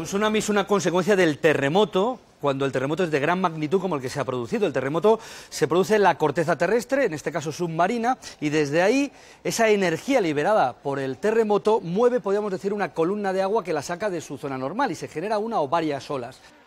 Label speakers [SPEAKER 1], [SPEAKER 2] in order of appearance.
[SPEAKER 1] un tsunami es una consecuencia del terremoto, cuando el terremoto es de gran magnitud como el que se ha producido. El terremoto se produce en la corteza terrestre, en este caso submarina, y desde ahí esa energía liberada por el terremoto mueve, podríamos decir, una columna de agua que la saca de su zona normal y se genera una o varias olas.